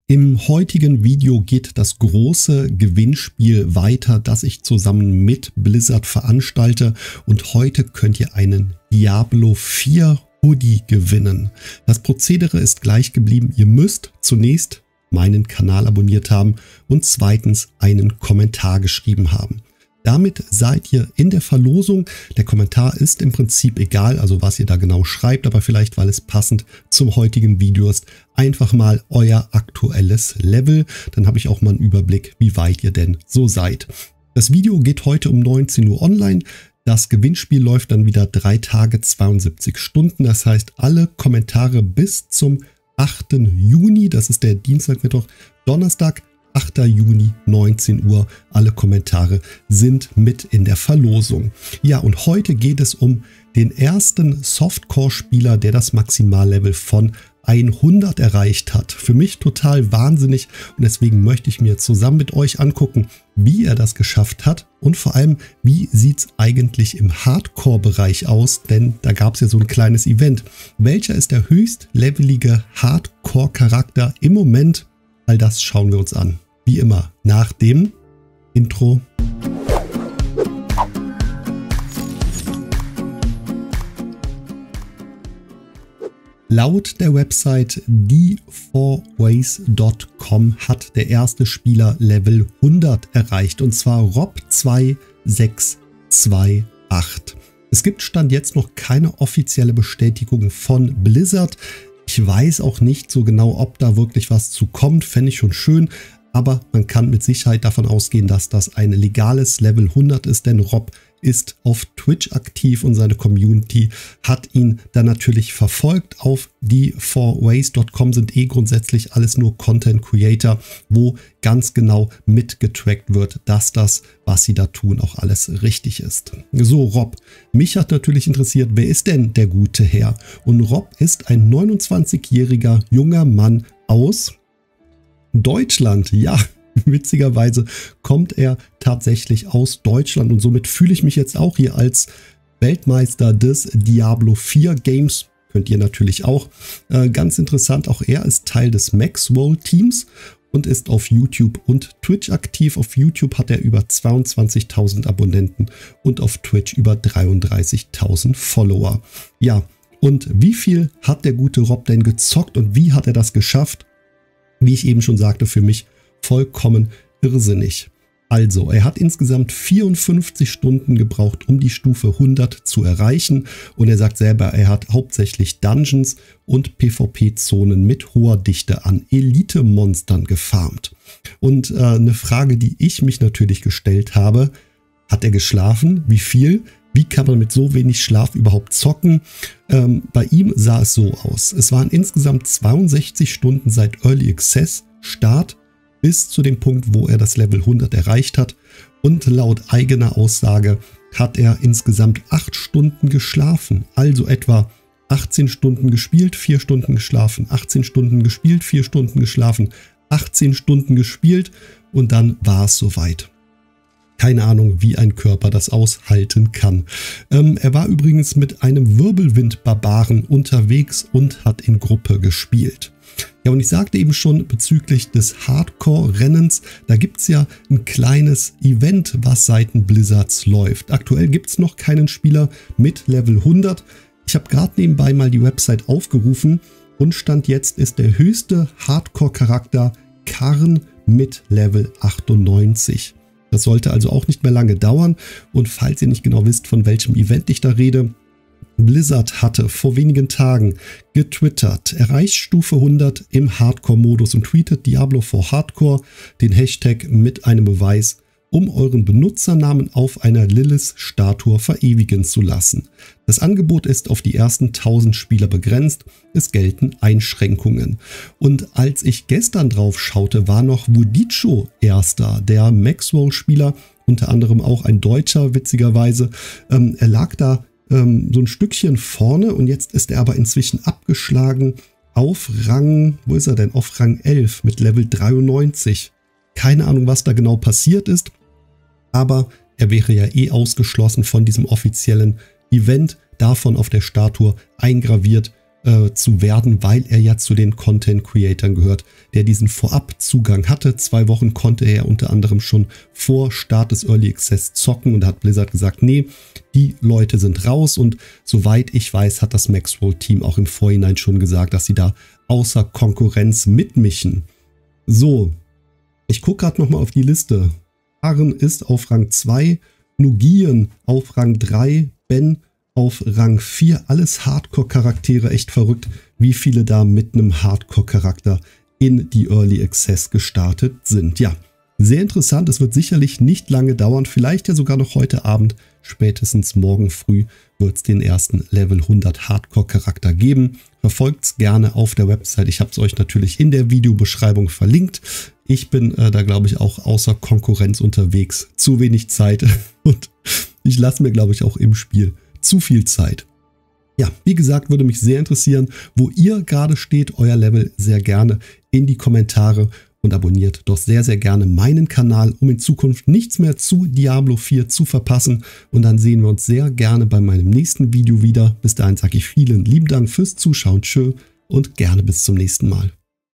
Im heutigen Video geht das große Gewinnspiel weiter, das ich zusammen mit Blizzard veranstalte, und heute könnt ihr einen Diablo 4 Hoodie gewinnen. Das Prozedere ist gleich geblieben. Ihr müsst zunächst meinen Kanal abonniert haben und zweitens einen Kommentar geschrieben haben. Damit seid ihr in der Verlosung. Der Kommentar ist im Prinzip egal, also was ihr da genau schreibt, aber vielleicht, weil es passend zum heutigen Video ist, einfach mal euer aktuelles Level. Dann habe ich auch mal einen Überblick, wie weit ihr denn so seid. Das Video geht heute um 19 Uhr online. Das Gewinnspiel läuft dann wieder 3 Tage, 72 Stunden. Das heißt, alle Kommentare bis zum 8. Juni, das ist der Dienstag, Mittwoch, Donnerstag, 8. Juni, 19 Uhr. Alle Kommentare sind mit in der Verlosung. Ja, und heute geht es um den ersten Softcore-Spieler, der das Maximallevel von 100 erreicht hat. Für mich total wahnsinnig, und deswegen möchte ich mir zusammen mit euch angucken, wie er das geschafft hat und vor allem, wie sieht es eigentlich im Hardcore-Bereich aus, denn da gab es ja so ein kleines Event. Welcher ist der höchstlevelige Hardcore-Charakter im Moment? All das schauen wir uns an. Wie immer nach dem Intro. Laut der Website d4ways.com hat der erste Spieler Level 100 erreicht, und zwar Rob2628. Es gibt Stand jetzt noch keine offizielle Bestätigung von Blizzard. Ich weiß auch nicht so genau, ob da wirklich was zu kommt, fände ich schon schön, aber man kann mit Sicherheit davon ausgehen, dass das ein legales Level 100 ist, denn Rob ist auf Twitch aktiv und seine Community hat ihn dann natürlich verfolgt. Auf d4ways.com sind grundsätzlich alles nur Content Creator, wo ganz genau mitgetrackt wird, dass das, was sie da tun, auch alles richtig ist. So, Rob, mich hat natürlich interessiert, wer ist denn der gute Herr? Und Rob ist ein 29-jähriger junger Mann aus Deutschland, ja. Witzigerweise kommt er tatsächlich aus Deutschland, und somit fühle ich mich jetzt auch hier als Weltmeister des Diablo 4 Games. Könnt ihr natürlich auch. Ganz interessant, auch er ist Teil des Maxwell Teams und ist auf YouTube und Twitch aktiv. Auf YouTube hat er über 22.000 Abonnenten und auf Twitch über 33.000 Follower. Ja, und wie viel hat der gute Rob denn gezockt und wie hat er das geschafft? Wie ich eben schon sagte, für mich vollkommen irrsinnig. Also, er hat insgesamt 54 Stunden gebraucht, um die Stufe 100 zu erreichen, und er sagt selber, er hat hauptsächlich Dungeons und PvP-Zonen mit hoher Dichte an Elite-Monstern gefarmt. Und eine Frage, die ich mich natürlich gestellt habe: Hat er geschlafen? Wie viel? Wie kann man mit so wenig Schlaf überhaupt zocken? Bei ihm sah es so aus. Es waren insgesamt 62 Stunden seit Early Access Start bis zu dem Punkt, wo er das Level 100 erreicht hat. Und laut eigener Aussage hat er insgesamt 8 Stunden geschlafen. Also etwa 18 Stunden gespielt, 4 Stunden geschlafen, 18 Stunden gespielt, 4 Stunden geschlafen, 18 Stunden gespielt, und dann war es soweit. Keine Ahnung, wie ein Körper das aushalten kann. Er war übrigens mit einem Wirbelwind-Barbaren unterwegs und hat in Gruppe gespielt. Ja, und ich sagte eben schon bezüglich des Hardcore-Rennens, da gibt es ja ein kleines Event, was seitens Blizzards läuft. Aktuell gibt es noch keinen Spieler mit Level 100. Ich habe gerade nebenbei mal die Website aufgerufen, und Stand jetzt ist der höchste Hardcore-Charakter Karn mit Level 98. Das sollte also auch nicht mehr lange dauern, und falls ihr nicht genau wisst, von welchem Event ich da rede: Blizzard hatte vor wenigen Tagen getwittert, erreicht Stufe 100 im Hardcore-Modus, und tweetet Diablo 4 Hardcore, den Hashtag mit einem Beweis, um euren Benutzernamen auf einer Lilith-Statue verewigen zu lassen. Das Angebot ist auf die ersten 1000 Spieler begrenzt, es gelten Einschränkungen. Und als ich gestern drauf schaute, war noch Wudicho erster, der Maxwell-Spieler, unter anderem auch ein Deutscher, witzigerweise. Er lag da so ein Stückchen vorne, und jetzt ist er aber inzwischen abgeschlagen auf Rang, wo ist er denn? Auf Rang 11 mit Level 93. Keine Ahnung, was da genau passiert ist, aber er wäre ja ausgeschlossen von diesem offiziellen Event, davon auf der Statue eingraviert zu werden, weil er ja zu den Content-Creatern gehört, der diesen Vorabzugang hatte. 2 Wochen konnte er unter anderem schon vor Start des Early Access zocken und da hat Blizzard gesagt, nee, die Leute sind raus und soweit ich weiß, hat das Maxroll-Team auch im Vorhinein schon gesagt, dass sie da außer Konkurrenz mitmischen. So, ich gucke gerade nochmal auf die Liste. Aren ist auf Rang 2, Nugian auf Rang 3, Ben auf Rang 4, alles Hardcore-Charaktere, echt verrückt, wie viele da mit einem Hardcore-Charakter in die Early Access gestartet sind. Ja, sehr interessant, es wird sicherlich nicht lange dauern, vielleicht ja sogar noch heute Abend, spätestens morgen früh wird es den ersten Level 100 Hardcore-Charakter geben. Verfolgt es gerne auf der Website, ich habe es euch natürlich in der Videobeschreibung verlinkt. Ich bin da, glaube ich, auch außer Konkurrenz unterwegs, zu wenig Zeit und ich lasse mir, glaube ich, auch im Spiel zu viel Zeit. Ja, wie gesagt, würde mich sehr interessieren, wo ihr gerade steht, euer Level, sehr gerne in die Kommentare und abonniert doch sehr, sehr gerne meinen Kanal, um in Zukunft nichts mehr zu Diablo 4 zu verpassen. Und dann sehen wir uns sehr gerne bei meinem nächsten Video wieder. Bis dahin sage ich vielen lieben Dank fürs Zuschauen, tschö und gerne bis zum nächsten Mal.